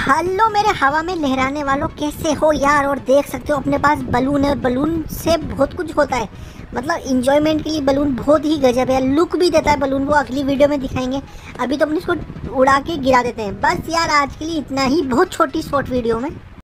Hello मेरे हवा में लहराने वालों, कैसे हो यार। और देख सकते हो अपने पास बलून है और बलून से बहुत कुछ होता है। मतलब इंजॉयमेंट के लिए बलून बहुत ही गजब है, लुक भी देता है बलून, वो अगली वीडियो में दिखाएंगे। अभी तो अपने इसको उड़ा के गिरा देते हैं। बस यार आज के लिए इतना ही, बहुत छोटी शॉर्ट वीडियो में।